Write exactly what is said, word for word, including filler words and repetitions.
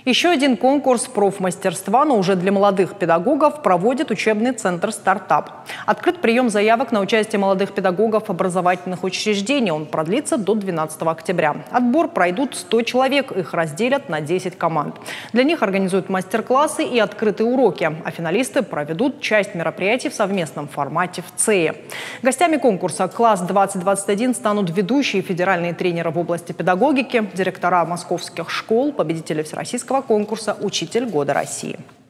Еще один конкурс профмастерства, но уже для молодых педагогов, проводит учебный центр «Стартап». Открыт прием заявок на участие молодых педагогов образовательных учреждений. Он продлится до двенадцатого октября. Отбор пройдут сто человек, их разделят на десять команд. Для них организуют мастер-классы и открытые уроки, а финалисты проведут часть мероприятий в совместном формате в ЦЕ. Гостями конкурса «Класс двадцать двадцать один» станут ведущие федеральные тренеры в области педагогики, директора московских школ, победители всероссийского конкурса «Учитель года России».